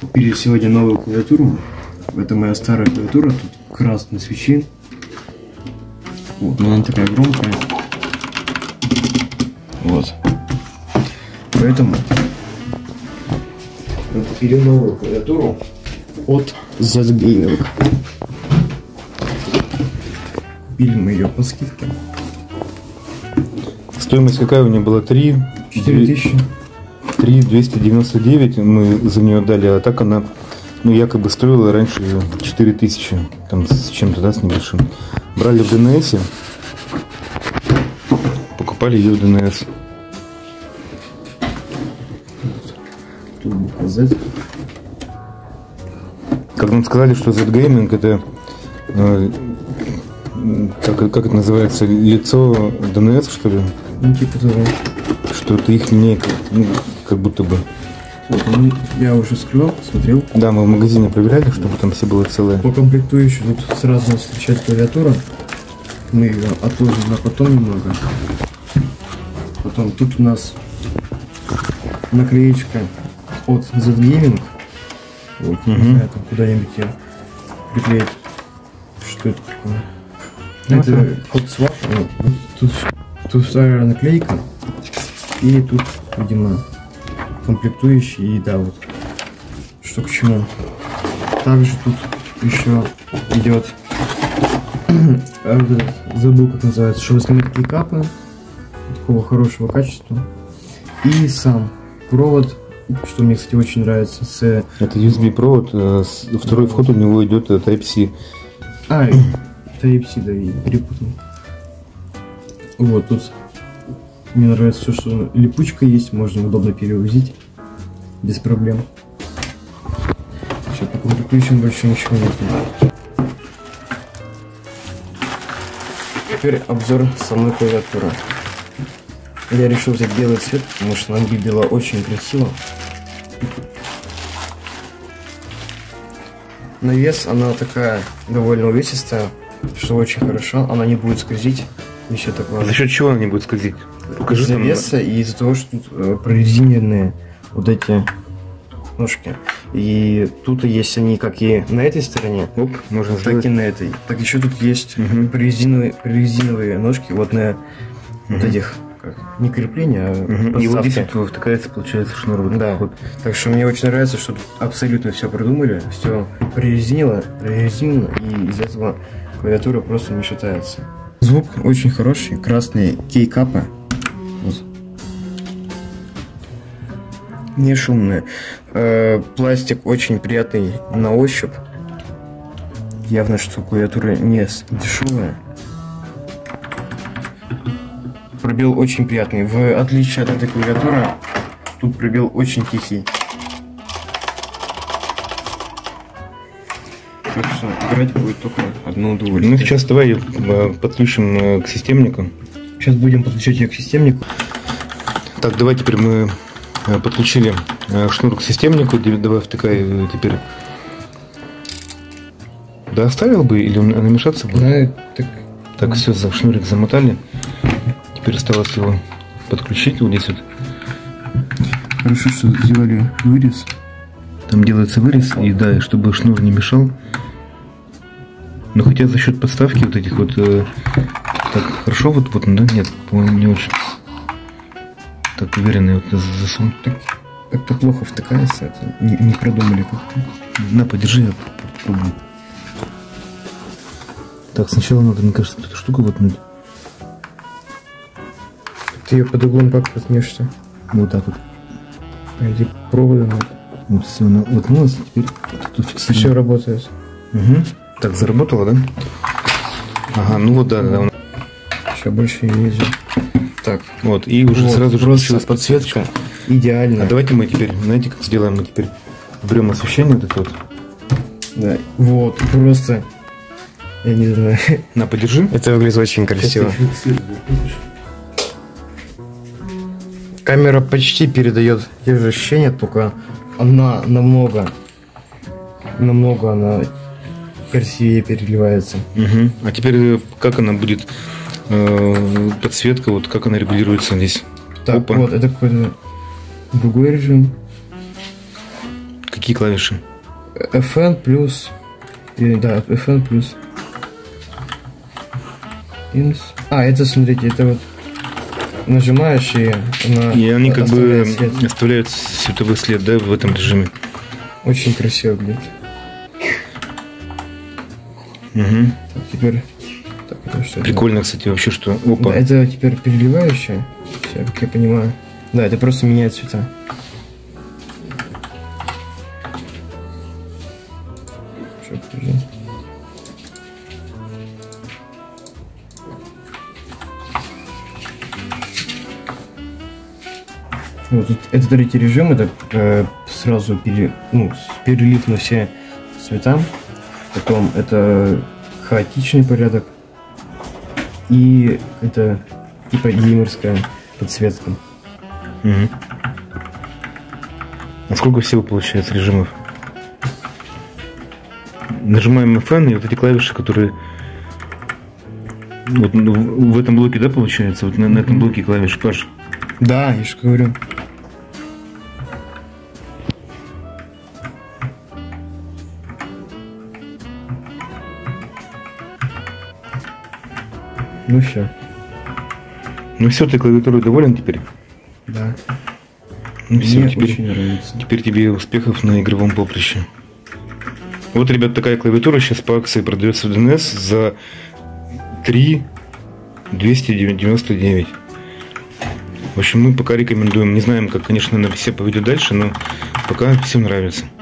Купили сегодня новую клавиатуру. Это моя старая клавиатура. Тут красные свечи. Вот, но она такая громкая. Вот. Поэтому мы купили новую клавиатуру от Z-Gaming. Купили мы ее по скидке. Стоимость какая у нее была? 4000. 3299 мы за нее дали, а так она, ну, якобы стоила раньше 4000, там с чем-то, да, с небольшим. Брали в ДНС, покупали ее в ДНС. Тут буква Z. Как нам сказали, что Z-Gaming это, как это называется, лицо ДНС, что ли? Ну, типа того. Что это их линейка, ну, как будто бы. Вот, ну, я уже скрывал, смотрел. Да, мы в магазине проверяли, чтобы там все было целое. По комплектующей тут сразу нас встречает клавиатура. Мы ее отложим на потом немного. Потом тут у нас наклеечка от Z-Gaming. Вот, не знаю, там куда-нибудь ее приклеить. Что это такое? Это Hot Swap. Тут старая наклейка. И тут, видимо, комплектующие, и да, вот что к чему. Также тут еще идет, забыл как называется, чтобы снимать кейкапы такого хорошего качества. И сам провод, что мне, кстати, очень нравится. Это USB провод, второй вход у него идет Type-C. Type-C, да, и перепутал. Вот тут. Мне нравится все, что липучка есть, можно удобно перевозить без проблем. Все, по комплектующим больше ничего нет. Теперь обзор самой клавиатуры. Я решил взять белый цвет, потому что она выглядела очень красиво. На вес она такая довольно увесистая, что очень хорошо. Она не будет скользить. И все такое. За счет чего она не будет скользить? Из-за веса и из-за того, что тут прорезиненные вот эти ножки. И тут есть они как и на этой стороне, можно так и на этой. Так еще тут есть прорезиновые ножки вот на вот этих, как, не крепления, а и вот здесь вот втыкается, получается, шнур. Вот да. Вот. Так что мне очень нравится, что тут абсолютно все продумали, все прорезинено, и из-за этого клавиатура просто не шатается. Звук очень хороший, красные кейкапы. Вот. Не шумные. Пластик очень приятный на ощупь. Явно, что клавиатура не дешевая. Пробел очень приятный. В отличие от этой клавиатуры, тут пробел очень тихий. Так что играть будет только одно удовольствие. Ну, сейчас давай ее подключим к системнику. Сейчас будем подключать ее к системнику. Так, давай теперь мы подключили шнур к системнику. Давай втыкай теперь. Да, оставил бы или он намешаться будет? Да, так, все, за шнурик замотали. Теперь осталось его подключить вот здесь вот. Хорошо, что сделали вырез. Там делается вырез, и да, чтобы шнур не мешал. Но хотя за счет подставки вот этих вот так хорошо вот, да? Нет, по-моему, не очень. Так уверенно вот засунуть. Как-то плохо втыкается, это не продумали как-то. На, подержи, я попробую. Так, сначала надо, мне кажется, эту штуку воткнуть. Ты ее под углом как воткнешься? Вот так вот. А эти проводы надо. Вот все, она воткнулась, теперь тут фиксируем. Все работает. Угу. Так, заработало, да? Ага, ну вот, да. Сейчас больше не ездим. Так, вот, и уже вот, сразу же получилась подсветка. Идеально. А давайте мы теперь, знаете, как сделаем? Мы теперь уберем освещение вот это вот. Да, вот, просто, я не знаю. На, подержи. Это выглядит очень красиво. Камера почти передает те же ощущения, только она намного она красивее переливается. Угу. А теперь как она будет, подсветка, вот как она регулируется здесь? Так, опа. Вот, это какой-то другой режим. Какие клавиши? FN плюс. Да, FN плюс. Ins. Это, смотрите, это вот нажимаешь, и она И они как бы оставляет свет. оставляют световой след, да, в этом режиме. Очень красиво выглядит. Угу. Так, теперь... Так, это что? Прикольно, кстати, вообще, что... Опа. Да, это теперь переливающее. Все, как я понимаю. Да, это просто меняет цвета. Что, подожди. Вот тут, это третий режим, это сразу перелив на все цвета. Потом это хаотичный порядок. И это типа геймерская подсветка. Угу. А сколько всего получается режимов? Нажимаем FN, и вот эти клавиши, которые вот в этом блоке, да, получается? Вот на этом блоке клавиши, Паш. Да, я же говорю. Ну все. Ну все, ты клавиатурой доволен теперь? Да. Ну все, Мне теперь, очень нравится. теперь тебе успехов на игровом поприще. Вот, ребят, такая клавиатура сейчас по акции продается в DNS за 3 299. В общем, мы пока рекомендуем. Не знаем, как, конечно, она все поведет дальше, но пока всем нравится.